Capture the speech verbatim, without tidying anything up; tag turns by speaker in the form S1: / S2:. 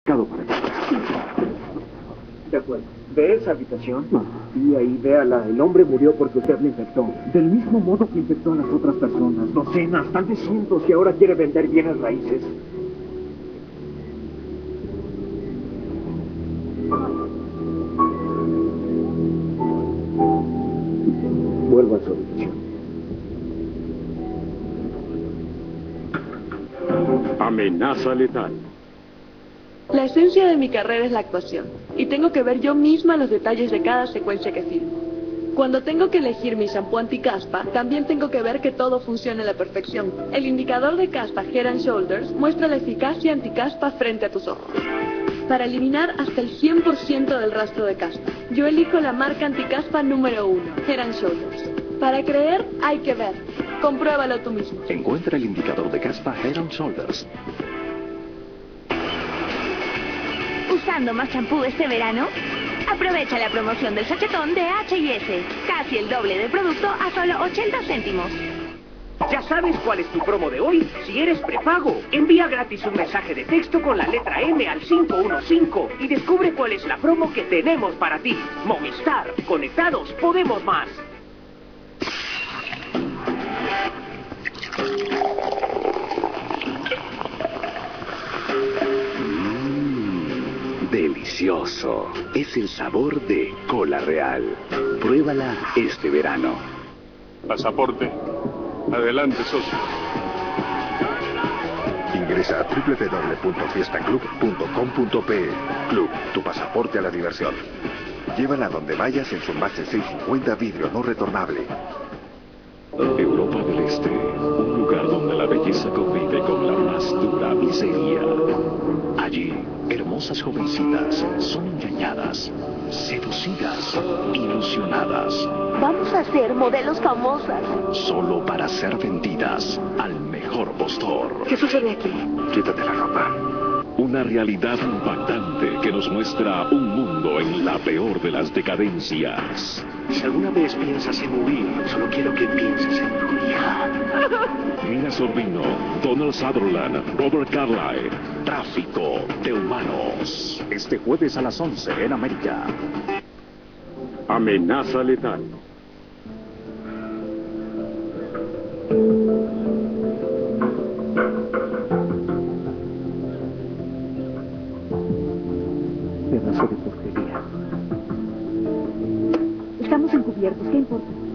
S1: indicado para ti.
S2: De acuerdo. ¿Ve esa habitación? Y ahí, véala. El hombre murió porque usted le infectó. Del mismo modo que infectó a las otras personas. Docenas, tal vez cientos, y ahora quiere vender bienes raíces. Vuelva a su habitación.
S3: Amenaza letal.
S4: La esencia de mi carrera es la actuación, y tengo que ver yo misma los detalles de cada secuencia que filmo. Cuando tengo que elegir mi shampoo anticaspa, también tengo que ver que todo funcione a la perfección. El indicador de caspa Head and Shoulders muestra la eficacia anticaspa frente a tus ojos, para eliminar hasta el cien por ciento del rastro de caspa. Yo elijo la marca anticaspa número uno, Head and Shoulders. Para creer, hay que ver. Compruébalo tú mismo.
S5: Encuentra el indicador de caspa Head and Shoulders.
S6: ¿Usando más champú este verano? Aprovecha la promoción del sachetón de H y S. Casi el doble de producto a solo ochenta céntimos.
S7: ¿Ya sabes cuál es tu promo de hoy? Si eres prepago, envía gratis un mensaje de texto con la letra M al cinco uno cinco y descubre cuál es la promo que tenemos para ti. Movistar, conectados, podemos más.
S5: Delicioso. Es el sabor de Cola Real. Pruébala este verano.
S3: Pasaporte. Adelante, socio.
S8: Ingresa a doble u doble u doble u punto fiesta club punto com punto pe. Club, tu pasaporte a la diversión. Llévala donde vayas en su Envase seiscientos cincuenta vidrio no retornable.
S5: Europa del Este, un lugar donde la belleza convive con la más dura miseria. Allí, hermosas jovencitas son engañadas, seducidas, ilusionadas.
S6: Vamos a ser modelos famosas.
S5: Solo para ser vendidas al mejor postor.
S6: ¿Qué sucede aquí?
S8: Quítate la ropa.
S5: Una realidad impactante que nos muestra un mundo en la peor de las decadencias.
S7: Si alguna vez piensas en huir, solo quiero que pienses en tu hija.
S5: Nina Sorbino, Donald Sutherland, Robert Carlyle. Tráfico de humanos. Este jueves a las once en América.
S3: Amenaza letal.
S2: Pedazo de porquería.
S6: Estamos encubiertos, ¿qué importa?